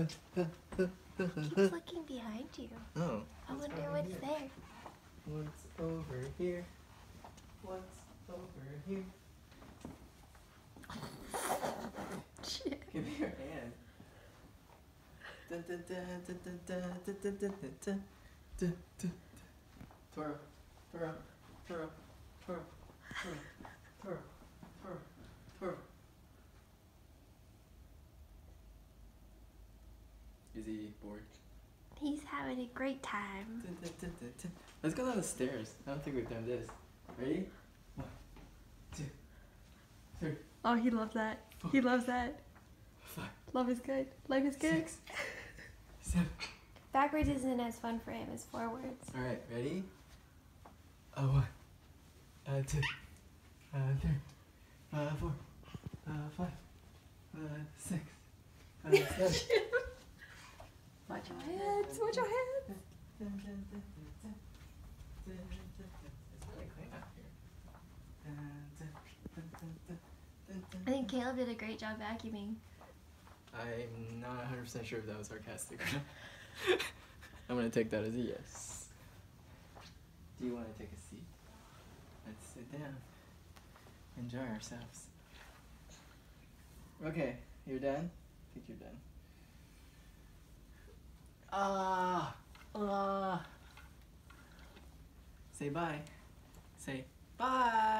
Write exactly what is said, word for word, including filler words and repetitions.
Keep looking behind you. Oh. I wonder what's here? there. What's over here? What's over here? Shit. Give me your hand. Dun, dun, dun, dun, dun, dun, dun, dun, dun, dun, dun, dun. Twirl, twirl, twirl, twirl, twirl, twirl, twirl, twirl. Is he bored? He's having a great time. Dun, dun, dun, dun, dun. Let's go down the stairs. I don't think we've done this. Ready? One, two, three. Oh, he loves that. Four, he loves that. Five. Love is good. Life is good. Six, seven. Backwards isn't as fun for him as forwards. All right, ready? Uh, one, uh, two, uh, three, uh, four, uh, five, uh, six, uh, seven. Watch your hands. Watch your hands. It's really clean out here. I think Caleb did a great job vacuuming. I'm not one hundred percent sure if that was sarcastic or not. I'm gonna take that as a yes. Do you want to take a seat? Let's sit down. Enjoy ourselves. Okay, you're done? I think you're done. Ah! Ah! Say bye. Say bye!